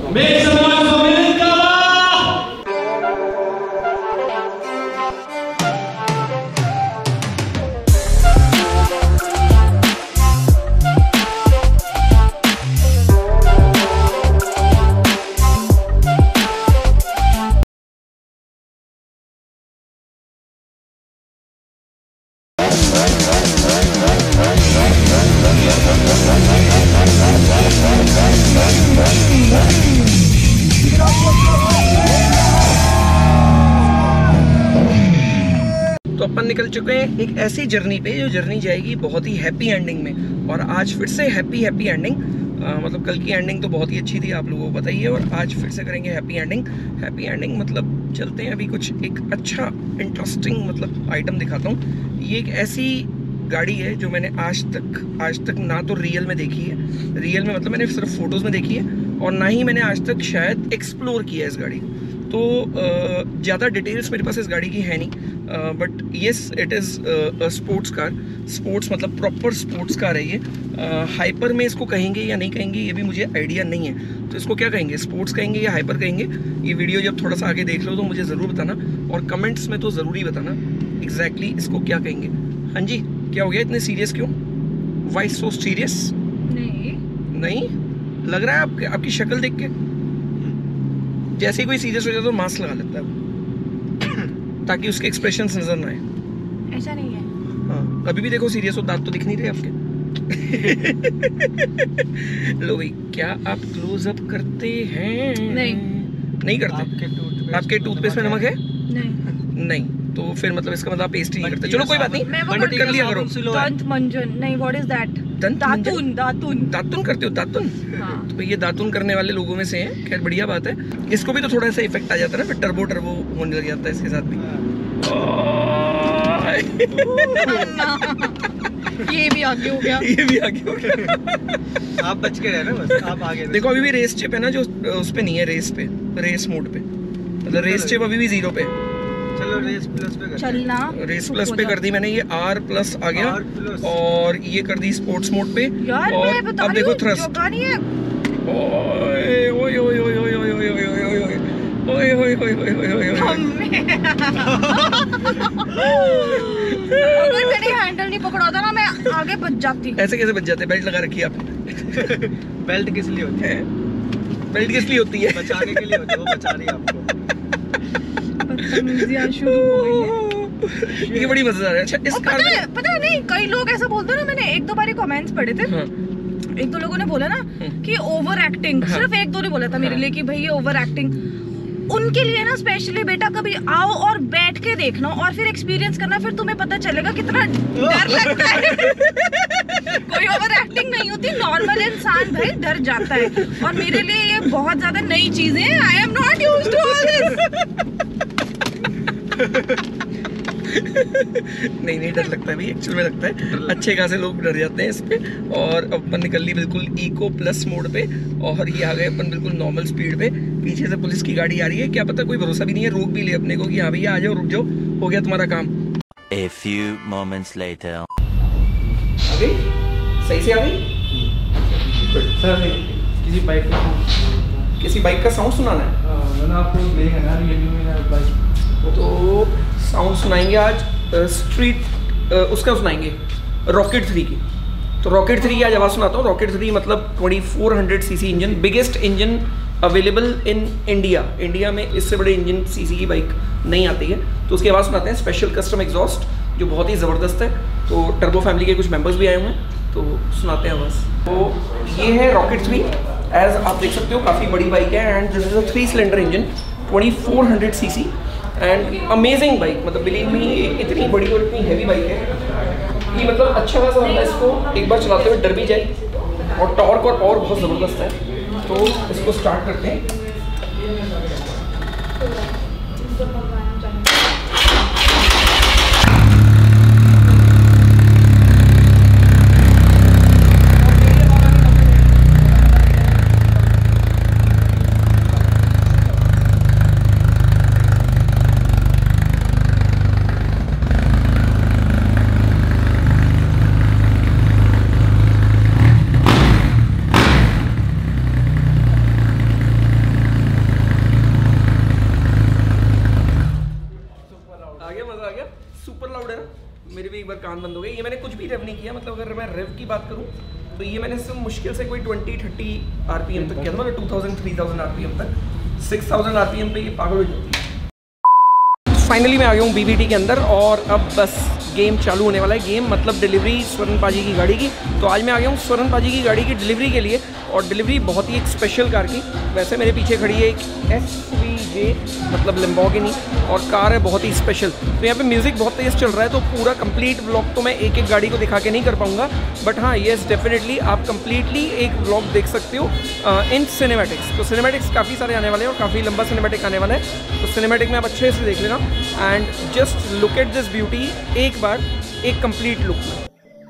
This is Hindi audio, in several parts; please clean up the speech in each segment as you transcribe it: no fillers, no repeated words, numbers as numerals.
तो अपन निकल चुके हैं एक ऐसी जर्नी पे जो जर्नी जाएगी बहुत ही हैप्पी एंडिंग में। और आज फिर से हैप्पी एंडिंग, मतलब कल की एंडिंग तो बहुत ही अच्छी थी, आप लोगों को पता ही है। और आज फिर से करेंगे हैप्पी एंडिंग मतलब चलते हैं अभी कुछ एक अच्छा इंटरेस्टिंग मतलब आइटम दिखाता हूँ। ये एक ऐसी गाड़ी है जो मैंने आज तक ना तो रियल में देखी है, रियल में मतलब मैंने सिर्फ फोटोज़ में देखी है, और ना ही मैंने आज तक शायद एक्सप्लोर किया है इस गाड़ी को। तो ज़्यादा डिटेल्स मेरे पास इस गाड़ी की है नहीं, but yes it is sports car. Sports मतलब प्रॉपर स्पोर्ट्स कार है ये। हाइपर में इसको कहेंगे या नहीं कहेंगे ये भी मुझे आइडिया नहीं है। तो इसको क्या कहेंगे, स्पोर्ट्स कहेंगे या हाइपर कहेंगे, ये वीडियो जब थोड़ा सा आगे देख लो तो मुझे ज़रूर बताना, और कमेंट्स में तो ज़रूरी बताना एग्जैक्टली इसको क्या कहेंगे। हाँ जी, क्या हो गया, इतने सीरियस क्यों? Why so serious? नहीं लग रहा है आपकी शक्ल देख के जैसे ही कोई सीरियस हो जाता तो मास्क लगा लेता है ताकि उसके एक्सप्रेशंस नजर ना आए। ऐसा नहीं है। हाँ, कभी भी देखो सीरियस हो, दांत तो दिख नहीं रहे आपके। लो भाई, क्या आप क्लोज अप करते हैं? नहीं करते। आपके टूथपेस्ट में नमक है? नहीं तो फिर मतलब इसका मतलब पेस्ट ही नहीं करते। चलो कोई बात नहीं, बट कर लिया करो। दंत मंजन नहीं, व्हाट इज दैट? दातुन करते हो? दातुन? हाँ। तो ये दातुन करने वाले लोगों में से हैं। खैर बढ़िया बात है, इसको भी तो थोड़ा सा इफेक्ट आ जाता है ना, फिर टर्बो होने लग जाता है इसके साथ भी। ये भी आगे हो गया। आप बच के रहना बस, आप आगे देखो अभी भी रेस चिप है ना, जो उस पे नहीं है, रेस मोड पे, मतलब रेस चिप अभी भी 0 पे। चलो रेस प्लस पे कर चलना, रेस प्लस पे कर दी मैंने, ये R प्लस आ गया, और ये कर दी स्पोर्ट्स मोड पे। यार और मैं बता अब देखो थ्रस्ट। अगर मैंने हैंडल नहीं पकड़ा था ना मैं आगे बच जाती। ऐसे कैसे बच जाते? बेल्ट लगा रखी है आपने। बेल्ट किस लिए होती है? बेल्ट किस लिए होती है? बचाने के लिए होती है, वो बचा रही है आपको। बदतमीजियां शुरू हो गई है। ये बड़ी मजेदार है। अच्छा, इस कार में पता है नहीं, कई लोग ऐसा बोलते हैं ना, मैंने 1-2 बार कमेंट्स पढ़े थे। हाँ। 1-2 लोगों ने बोला ना कि ओवर एक्टिंग, हाँ। सिर्फ 1-2 ने बोला था मेरे लिए कि भाई ये ओवर एक्टिंग। उनके लिए ना स्पेशली बेटा कभी आओ और बैठ के देखना और फिर एक्सपीरियंस करना, फिर तुम्हें पता चलेगा कितना डर लगता है। कोई ओवर एक्टिंग नहीं होती, नॉर्मल इंसान भाई डर जाता है। और मेरे लिए ये बहुत ज्यादा नई चीजें हैं। I am not used to all this. नहीं डर लगता है भाई, एक्चुअल में लगता है। अच्छे खासे लोग डर जाते हैं इस पे। और अपन निकल ली बिल्कुल इको प्लस मोड पे, और ये आ गए अपन बिल्कुल नॉर्मल स्पीड पे। पीछे से पुलिस की गाड़ी आ रही है, क्या पता कोई भरोसा भी नहीं है, रोक भी ले अपने को कि हाँ भैया आ जाओ, रुक जाओ, हो गया तुम्हारा काम। A few moments later. आ गई? सही से आ गई? सर किसी बाइक का साउंड सुनाना है? मैंने आपको देखा ना बाइक, तो साउंड सुनाएंगे आज स्ट्रीट उसका सुनाएंगे रॉकेट 3 की। तो रॉकेट 3 की आज आवाज़ सुनाता हूँ। रॉकेट 3 मतलब 2400 CC engine, biggest engine available in India में इससे बड़े इंजन सीसी की बाइक नहीं आती है। तो उसकी आवाज़ सुनाते हैं। स्पेशल कस्टम एग्जॉस्ट जो बहुत ही ज़बरदस्त है। तो टर्बो फैमिली के कुछ मेंबर्स भी आए हुए हैं, तो सुनाते हैं आवाज़। तो ये है रॉकेट 3, एज आप देख सकते हो काफ़ी बड़ी बाइक है, and this is a 3 cylinder engine 2400 CC and amazing bike. मतलब बिलीव मी, इतनी बड़ी और इतनी हैवी बाइक है कि मतलब अच्छा खासा बंदा इसको एक बार चलाते हुए डर भी जाए, और टॉर्क और पावर बहुत ज़बरदस्त है। तो इसको स्टार्ट करते हैं। बार कान बंद हो गए। ये मैंने कुछ भी रेव नहीं किया, मतलब अगर मैं रेव की बात करूँ तो ये मैंने सिर्फ मुश्किल से कोई 20-30 RPM तक किया था, मतलब 2000-3000 RPM तक। 6000 RPM पे ये पागल हो जाती है। फाइनली मैं आ गया हूँ BBT के अंदर और अब बस गेम चालू होने वाला है। गेम मतलब डिलीवरी स्वर्ण पाजी की गाड़ी की। तो आज मैं आ गया हूँ स्वर्ण पाजी की गाड़ी की डिलीवरी के लिए, और डिलीवरी बहुत ही एक स्पेशल कार की। वैसे मेरे पीछे खड़ी है एक SVJ मतलब लैम्बोर्गिनी, और कार है बहुत ही स्पेशल। तो यहाँ पे म्यूज़िक बहुत तेज़ चल रहा है, तो पूरा कंप्लीट व्लॉग तो मैं एक एक गाड़ी को दिखा के नहीं कर पाऊँगा, बट हाँ येस डेफिनेटली आप कंप्लीटली एक व्लॉग देख सकते हो इन सिनेमैटिक्स। तो सिनेमैटिक्स काफ़ी सारे आने वाले हैं और काफ़ी लंबा सिनेमैटिक आने वाला है। तो सिनेमैटिक में आप अच्छे से देख लेना and just look at this beauty एक बार, एक कंप्लीट लुक में।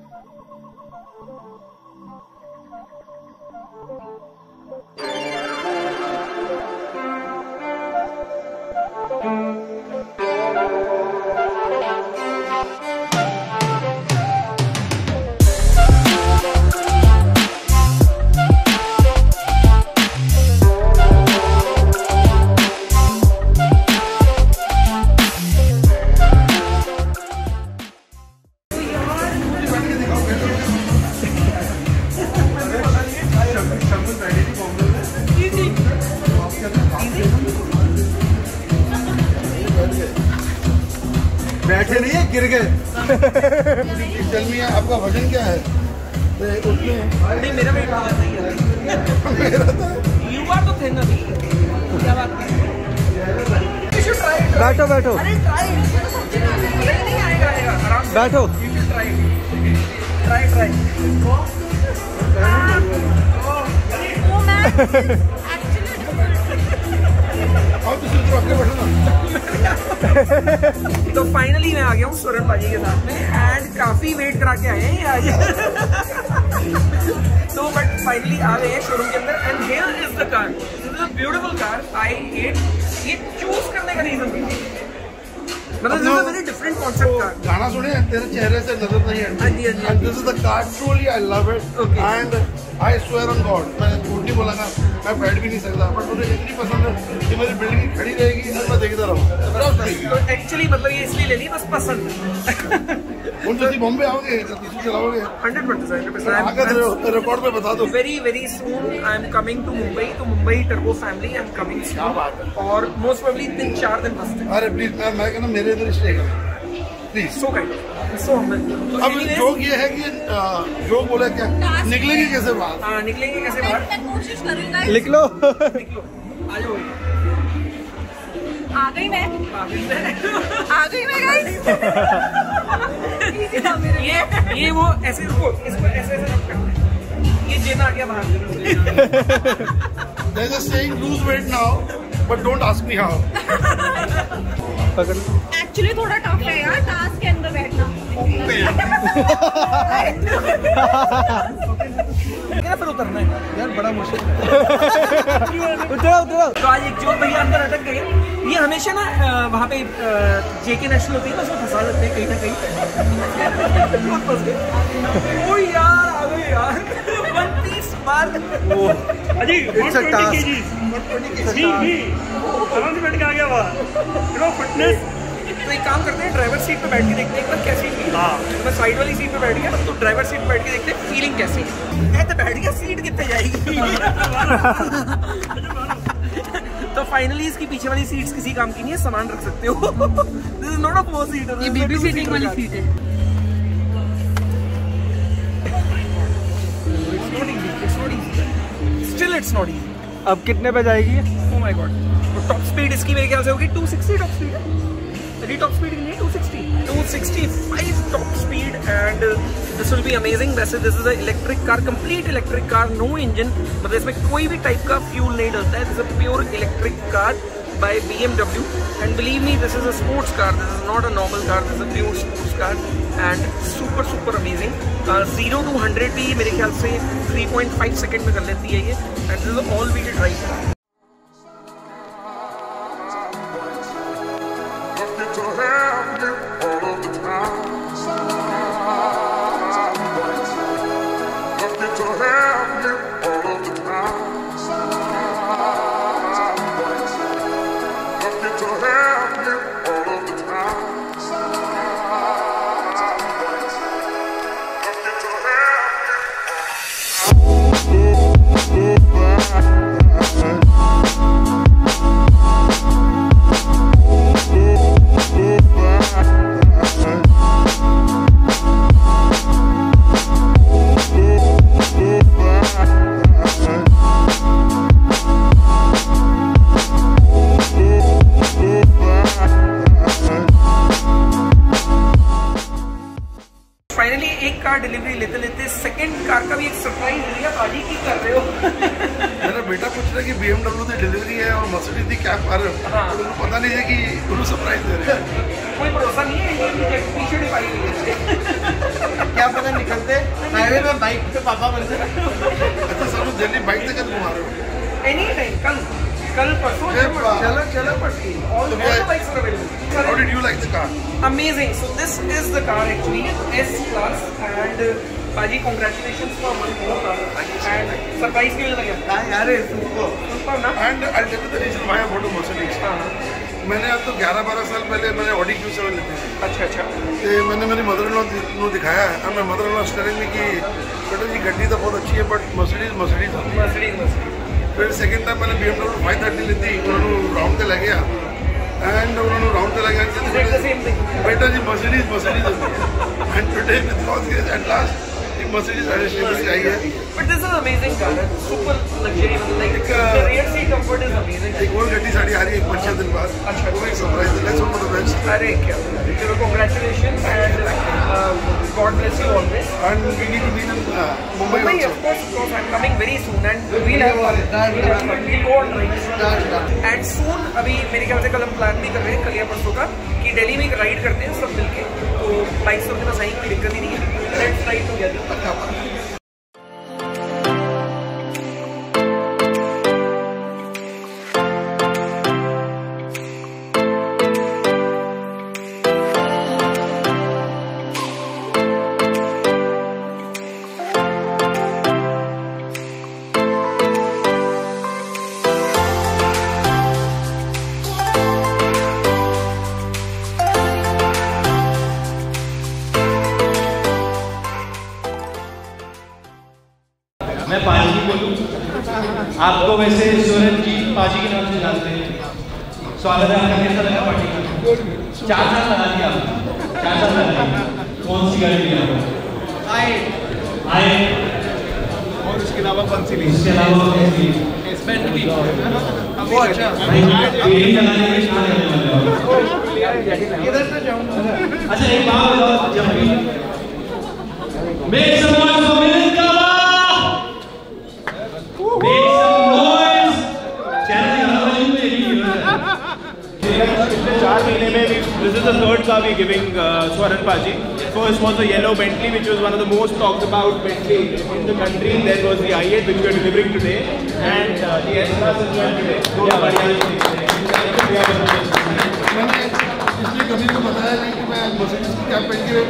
बैठे नहीं है, गिर गए। चल मियां, आपका वजन क्या है? नहीं मेरा वेट नहीं है। यू आर तो थे ना, क्या बात है? बैठो बैठो अरे ट्राई नहीं आएगा आराम से बैठो। यू शुड ट्राई ट्राई वो मैं और दूसरी तरफ आगे बैठो ना। तो फाइनली मैं आ गया हूँ स्वर्ण पाजी के साथ में एंड काफी वेट करा के आए हैं आज। तो बट फाइनली आ गए हैं शोरूम के अंदर and here is the car. This is a beautiful car. I hate ये चूज करने का रीजन, मतलब this is a very different concept car. गाना सुने, तेरे चेहरे से नजर नहीं हाँ जी, हाँ जी। हटती। This is the car, truly I love it and I swear on God, मैं झूठ नहीं बोला ना, मैं बैठ भी नहीं सकता, बट मुझे इतनी पसंद है कि मेरी बिल्डिंग खड़ी रहेगी और मैं देखता रहूँगा। तो एक्चुअली मतलब ये इसलिए ले ली बस पसंद। उन तुम बॉम्बे आओगे तो किसी चलाओगे 100%। रिकॉर्ड पे बता दो। Very soon I am coming to Mumbai. तो Mumbai turbo family I am coming क्या बात है। और मोस्ट प्रोबेबली 3-4 दिन बस। अरे प्लीज, मैं कहना मेरे इधर स्टे करो please. So kind so humble. अब जोक ये है कि जोक बोला क्या, निकलेंगे कैसे बाहर? हाँ निकलेंगे कैसे बाहर? मैं कोशिश करूंगा। लिख लो। निकलो आ जाओ। आ गई मैं गाइस। ये वो ऐसे रुको, इसको ऐसे रख करते हैं। ये जेना आ गया बाहर। There's a saying, lose weight now, but don't ask me how. पकड़ लो। एक्चुअली थोड़ा टफ है यार टास्क के अंदर बैठना। क्या फिर उतरना है यार बड़ा मुश्किल। उतरो। तो आज एक जोर भैया अंदर अटक गए। ये हमेशा ना वहाँ पे JK नेशनल होती है ना, उसमें फंसा देते हैं कहीं ना कहीं। फंस गए। ओ यार आ गए यार 130 बार। अजी इट्स अ टास्क। तो एक काम करते हैं, ड्राइवर सीट पे बैठ के देखते हैं एक बार कैसी फील। तो मैं साइड वाली सीट पे बैठ गया, तो ड्राइवर सीट पे बैठ के देखते हैं फीलिंग कैसी है। तो बैठ गया, सीट कितने जाएगी। तो फाइनली इसकी पीछे वाली सीट्स किसी काम की नहीं है, सामान रख सकते हो। This is not a 4 seater, ये बेबी सीटिंग वाली सीट है। Still it's not easy. अब कितने पे जाएगी? Oh my God. तो टॉप स्पीड इसकी मेरे ख्याल से होगी 260 टॉप स्पीड है। मेरी टॉप स्पीड नहीं है 265 top speed and this will be amazing. वैसे this is a electric car, complete electric car, no engine, मतलब इसमें कोई भी टाइप का फ्यूल नहीं डलता है। This is a pure electric car by BMW and believe me this is a sports car, this is not a normal car, this is a pure sports car and super amazing। 0 to 100 भी मेरे ख्याल से 3.5 सेकेंड में कर लेती है ये and this is all wheel drive। खुद डिलीवरी है और मर्सिडीज की कैब आ रहे हो, तो उनको पता नहीं है कि उन्हें सरप्राइज दे रहे हैं। कोई भरोसा नहीं है, ये पीछे डिवाइड हुई है। क्या पता निकलते हाईवे में बाइक पे पापा बनते। अच्छा सर, दिल्ली बाइक से कब घुमा रहे हो? एनी टाइम, कल परसों चलो परसों all the bikes are available. How did you like the car? Amazing. So this is the car actually, S Class, and Paji, congratulations for one more car. And surprise के लिए लगा यार super ना? And I'll tell you the reason why I bought a Mercedes. मैंने अब तो 11-12 साल पहले मैंने Audi Q7 लेते थे। अच्छा तो मैंने मेरी मदर-इन-लॉ को दिखाया है, अब मैं मदर-इन-लॉ करेंगे कि बेटा जी गड्डी तो बहुत अच्छी है बट मर्सिडीज। फिर सेकंड टाइम मैंने BMW 530 ली थी, उन्होंने राउंड पे लग गया एंड उन्होंने राउंड पे लगा बेटा जी Mercedes and today with God's grace at last Mercedes edition आई है। But this is amazing car, super luxury, like the rear seat comfort is amazing. एक और गड्डी साड़ी आ रही है 5-6 दिन बाद। अच्छा, वो एक सरप्राइज है। Let's hope for the best. अरे क्या, चलो congratulations and God bless you always. And we need to meet in Mumbai also. Of course, I'm coming very soon and we'll go on rides. And soon, अभी मेरे ख्याल से कल हम प्लान भी कर रहे हैं कल या परसों का कि दिल्ली में एक राइड करते हैं सब मिलके, तो बाइक से उतना सही कोई दिक्कत ही नहीं है। Let's ride together. मैं पाजी जी बोलूँ, आपको वैसे सूरज जी पाजी के नाम से जानते हैं। स्वागत है आपका, कैसा लगा पार्टी का? 4 साल लगा दिया आपने, 4 साल लगा दिया। कौन सी गाड़ी लिया? आए और उसके अलावा कौन सी ली? इसके अलावा वो अच्छा यही लगाने में शान करने वाले। किधर से जाऊँ? अच्छा एक बात बताओ, जब भी make some noise for Milinda, make some noise. Channel हर वाली में यही है। पिछले 4 महीने में this is the third car we giving Swaran Paji. First was the yellow Bentley, which was one of the most talked about Bentley in the country. Then was the i8, which we are delivering today, and the S Class as well today. Yeah, मैंने इसलिए कभी तो बताया नहीं कि मैं मर्सिडीज की कैब पहन के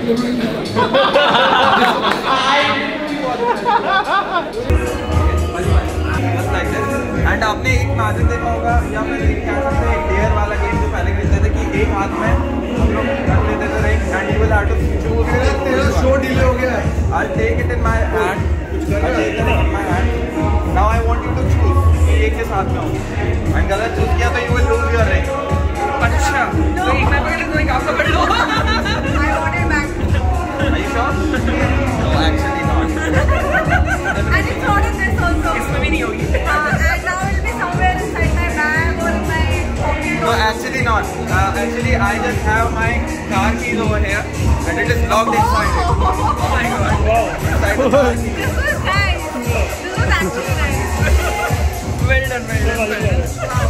एंड आपने एक मैजिक देखा होगा या फिर क्या कहते हैं, एक डेयर वाला गेम जो पहले खेलते थे कि एक हाथ में हम लोग रख लेते थे ring and you will have to choose. तेरा शो डिले हो गया है। I take it in my hand, in my hand. Now I want you to choose कि एक के साथ में हो एंड गलत चूज किया तो you will lose your ring. अच्छा, तो एक मैं पकड़ लूँ, एक आप पकड़ लो। I want it back. Are you sure? No, actually not. And it's not in this also. इसमें भी नहीं होगी। And now it'll be somewhere inside my bag or in my pocket. No, actually not. Actually, I just have my car keys over here, and it is locked inside it. Oh my God. Inside the car keys. This was nice. This was actually nice. Well done.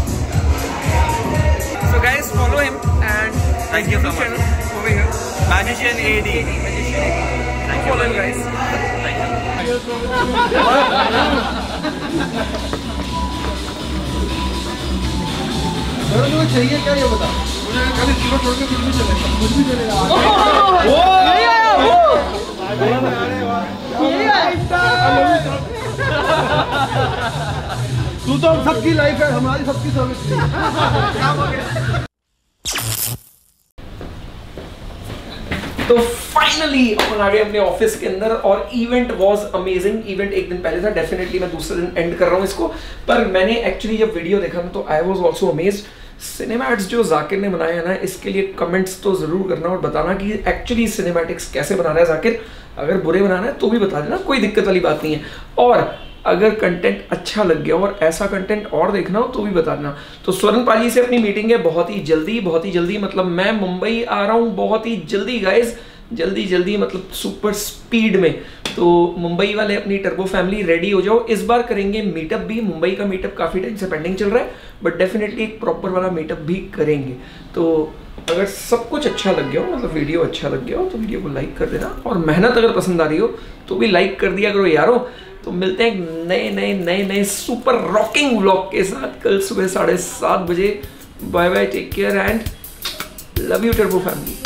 So guys, follow him and Thank you so much. channel over here. Magician AD. Follow him, guys. तुम्हें चाहिए क्या ये बता? मुझे खाली 0 छोड़ के कुछ भी चलेगा। तू तो सबकी लाइफ है, हमारी सबकी सर्विस। तो फाइनली अपन आ गए अपने ऑफिस के अंदर और इवेंट वाज अमेजिंग। इवेंट एक दिन पहले था, डेफिनेटली मैं दूसरे दिन एंड कर रहा हूँ इसको, पर मैंने एक्चुअली जब वीडियो देखा ना तो I was also amazed. Cinematics जो जाकिर ने बनाया है ना, इसके लिए कमेंट्स तो ज़रूर करना और बताना कि एक्चुअली सिनेमैटिक्स कैसे बना रहा है जाकिर। अगर बुरे बनाना है तो भी बता देना, कोई दिक्कत वाली बात नहीं है। और अगर कंटेंट अच्छा लग गया और ऐसा कंटेंट और देखना हो तो भी बता देना। तो स्वरण पाजी से अपनी मीटिंग है बहुत ही जल्दी, मतलब मैं मुंबई आ रहा हूँ बहुत ही जल्दी गाइज, जल्दी मतलब सुपर स्पीड में। तो मुंबई वाले अपनी टर्बो फैमिली रेडी हो जाओ, इस बार करेंगे मीटअप भी। मुंबई का मीटअप काफ़ी टाइम से पेंडिंग चल रहा है, बट डेफिनेटली एक प्रॉपर वाला मीटअप भी करेंगे। तो अगर सब कुछ अच्छा लग गया हो, मतलब वीडियो अच्छा लग गया हो, तो वीडियो को लाइक कर देना, और मेहनत अगर पसंद आ रही हो तो भी लाइक कर दिया करो यारो। तो मिलते हैं नए सुपर रॉकिंग व्लॉग के साथ कल सुबह 7:30 बजे। Bye bye, take care and love you turbo family.